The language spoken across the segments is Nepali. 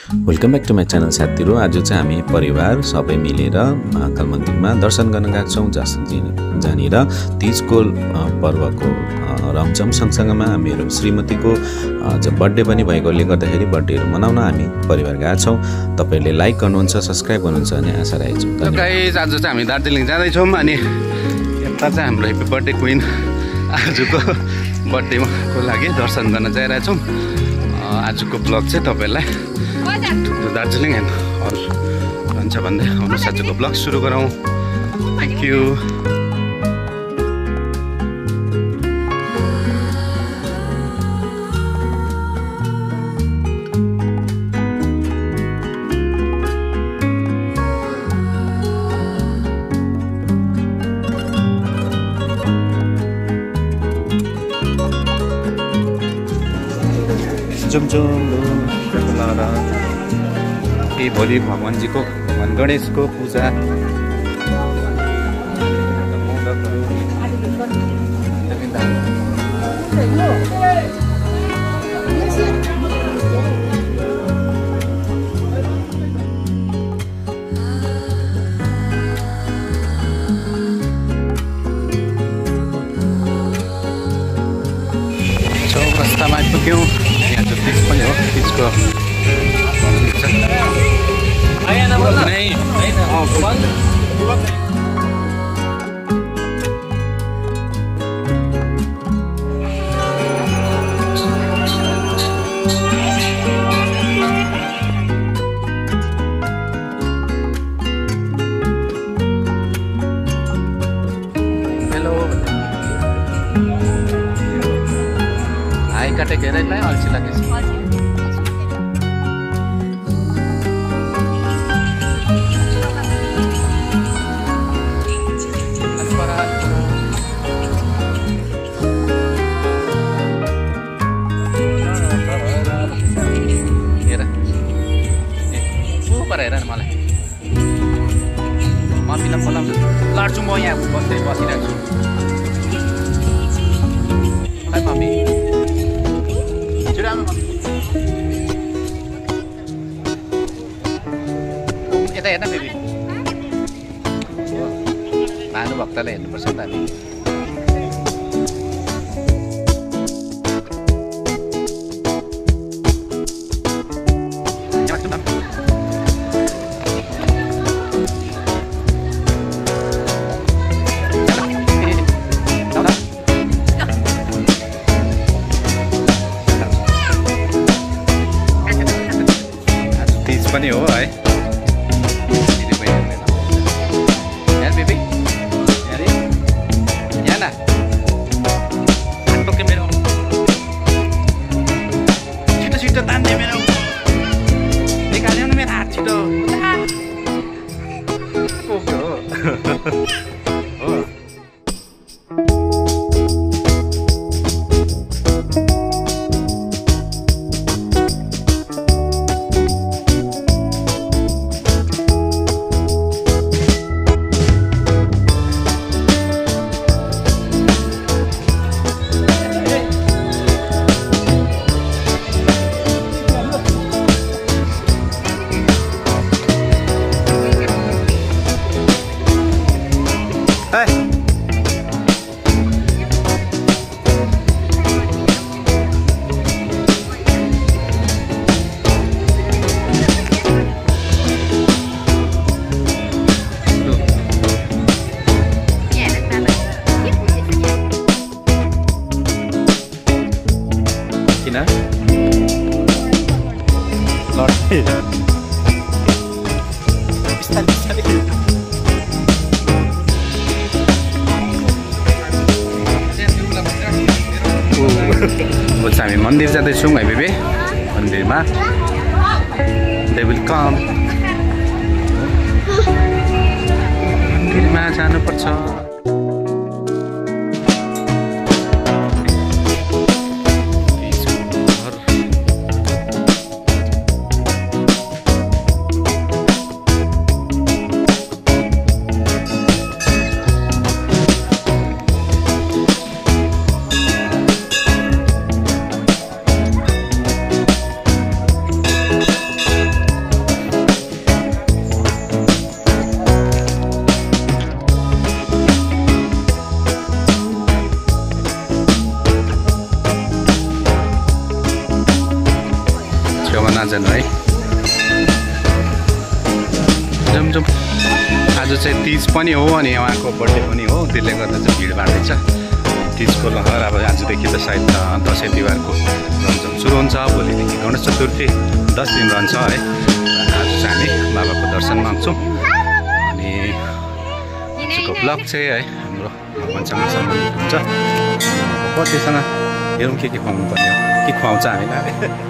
Welcome back to my channel साथीहरू। आज चाहिँ हामी परिवार सबै मिलेर महाकाल मन्दिरमा दर्शन गर्न गएको छौँ, जहाँनिर तीजको पर्वको रमझम सँगसँगैमा मेरो श्रीमतीको बर्थडे पनि भएकोले गर्दाखेरि बर्थडेहरू मनाउन हामी परिवार गएका छौँ। तपाईँहरूले लाइक गर्नुहुन्छ, सब्सक्राइब गर्नुहुन्छ भन्ने आशा राखेको छु। गाइस, आज चाहिँ हामी दार्जिलिङ जाँदैछौँ अनि यता चाहिँ हाम्रो हेप्पी बर्थडे क्विन आजको बर्थडेको लागि दर्शन गर्न जाइरहेछौँ। आजको ब्लग चाहिँ तपाईँहरूलाई दार्जिलिङ एन्ड अल भन्छ भन्दै आउनुहोस् आजको ब्लग सुरु गरौँ। Thank you. भोलि भगवान्जीको भगवान् गणेशको पूजा चौरस्तामा आइपुग्यौँ। यहाँ चाहिँ तिज पनि हो, तिजको हेलो हाई काटेको हेरेलाई अल्छी लागेछ। लाड्छु म यहाँ बसिरहेको छु। है मम्मी, यता हेर्न बेबी, भानुभक्तलाई हेर्नुपर्छ त हामी। पनि हो है यार बेबी, यार यहाँ ना टोके मेरो छिटो छिटो तान्ने मेरो निकाल्यो न मेरो हात छिटो। हामी मन्दिर जाँदैछौँ है बेबी, मन्दिरमा दे विल कम, मन्दिरमा जानुपर्छ। नजानु है। जाउँ आज चाहिँ तिज पनि हो अनि उहाँको बर्थडे पनि हो, त्यसले गर्दा चाहिँ भिडभाडै छ। तिजको लहर अब आजदेखि त सायद दसैँ तिहारको रमझम सुरु हुन्छ, भोलिदेखि गणेश चतुर्थी 10 दिन रहन्छ है। आज चाहिँ हामी बाबाको दर्शन माग्छौँ अनि आजको ब्लग चाहिँ है हाम्रो भगवानसँग सम्बन्धित हुन्छ। बर्थडेसँग हेरौँ के खुवाउनु पर्ने हो, के खुवाउँछ हामीलाई।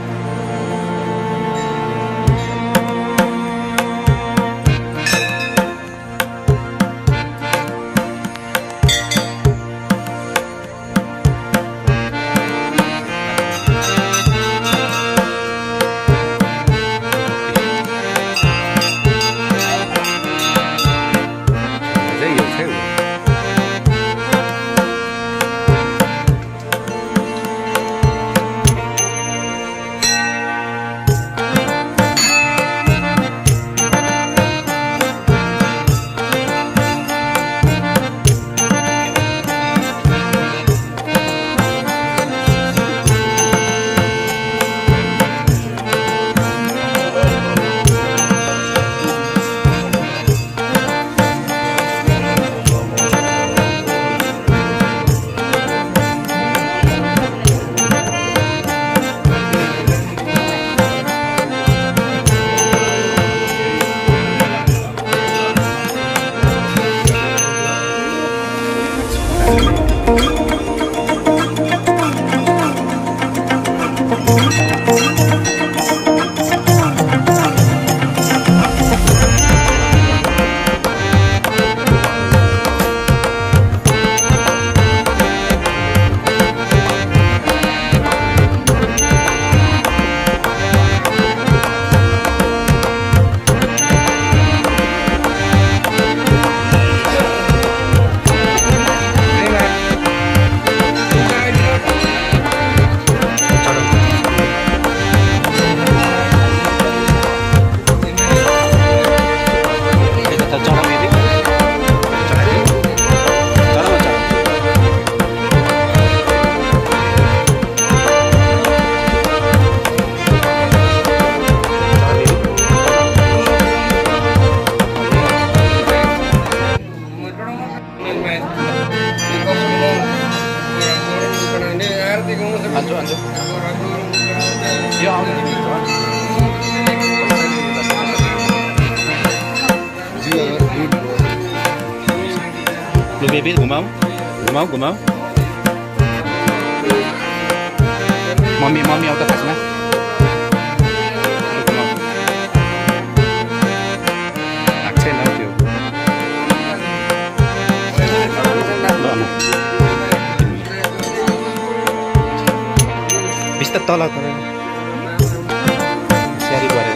बेबी घुमाऊ घुमाऊ घुमाऊ मम्मी मम्मी आउँदा खासमा छैन त्यो बिस्तार तल स्यारी गरेर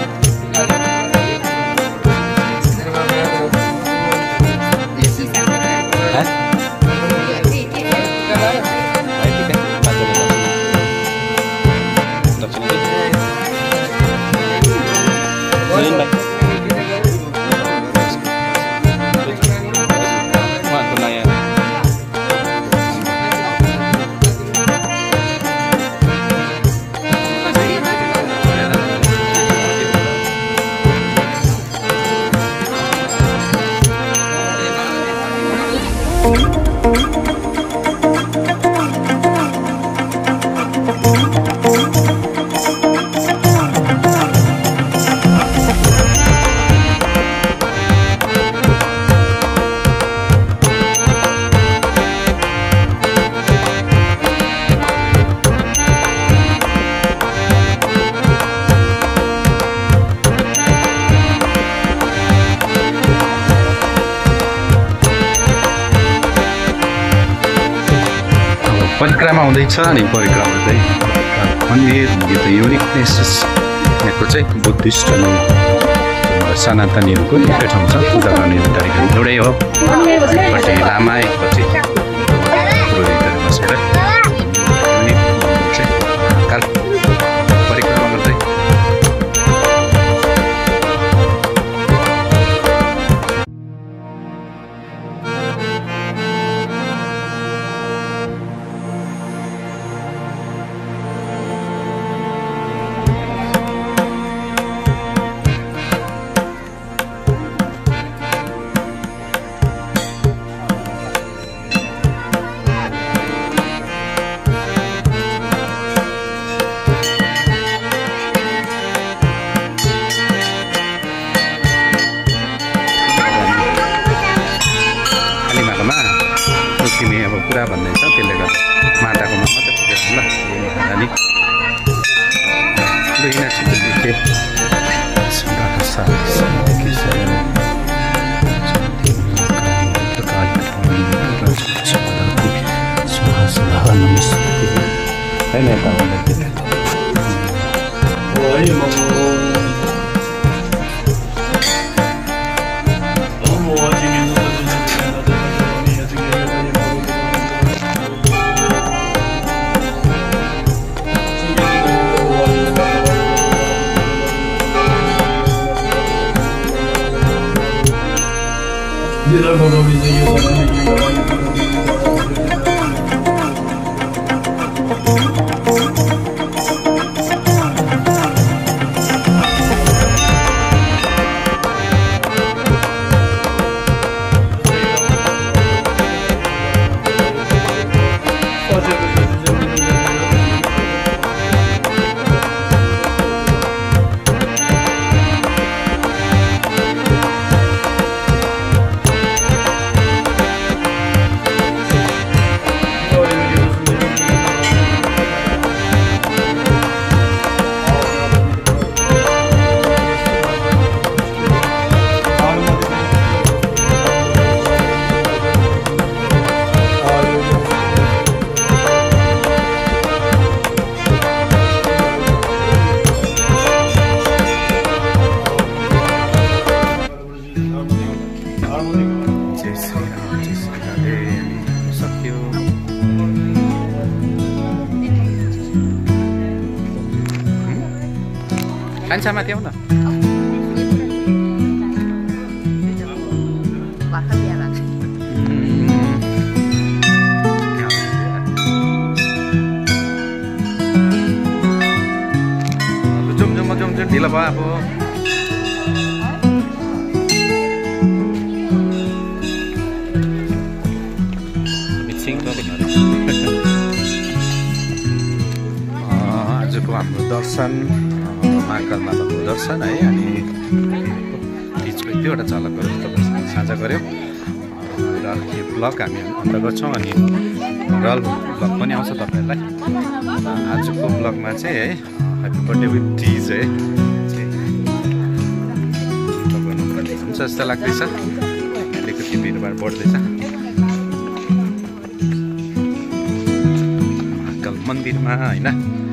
परिक्रमा हुँदैछ अनि परिक्रमा चाहिँ मन्दिर यो त युनिकनेस यहाँको चाहिँ बुद्धिस्ट अनि सनातनीहरूको एकै ठाउँ छ पूजा गर्ने तरिका एउटै हो। एकपट्टि लामा एकपट्टि पुरोहितहरू बसेर चाहिँ परिक्रमा गर्दै कुरा भन्ने छ, त्यसले गर्दा माटाकोमा मात्रै पुगेर ल महारानी कान्छामाथि आऊ न। जुम ढिलो भयो अब। आजको हाम्रो दर्शन महाकाल माताको दर्शन है, अनि बिचको एक दुईवटा झलकहरू तपाईँसँग साझा गऱ्यौँ र यो ब्लग हामी अन्त गर्छौँ, अनि रल ब्लग पनि आउँछ तपाईँहरूलाई। आजको ब्लगमा चाहिँ है ह्याप्पी बर्थडे विथ टिज है हुन्छ जस्तो लाग्दैछ। अलिकति भिडभाड बढ्दैछ। महाकाल मन्दिरमा होइन